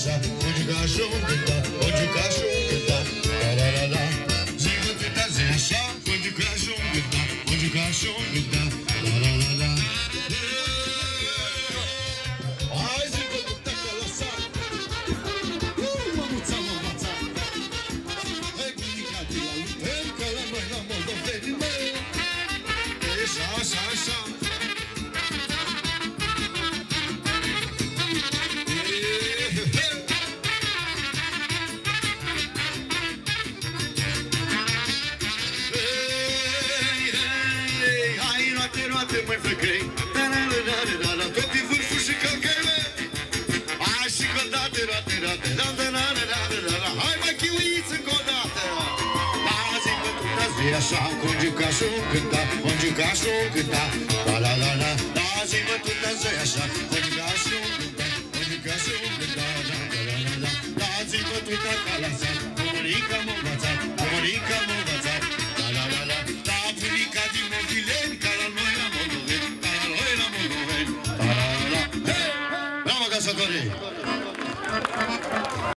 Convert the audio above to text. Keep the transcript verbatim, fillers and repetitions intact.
așa, o juca și o cânta, o juca și o cânta, la la la la. Zi bătuta, zi așa, o juca și o cânta, o juca și o cânta, la la la la. Hai zi bătuta, că lăsa. Mămuța, mămuța. Hai bunica de la lutem, că la noi la moldoveni, mă. Așa, așa, așa. Măi flăcăi, da-da-da-da-da-da, tot-i vârful și călcăile. Hai și că date, rate, rate, da-da-da-da-da-da, hai mă chiuiți încă o dată. Da, zi bătuta, zi așa, cu un juca și un cânta, un juca și un cânta, la-la-la-la. Da, zi bătuta, zi așa, cu un juca și un cânta, un juca și un cânta, la-la-la-la. Da, zi bătuta, ca la sat, cu mărica m-a învățat, cu mărica m-a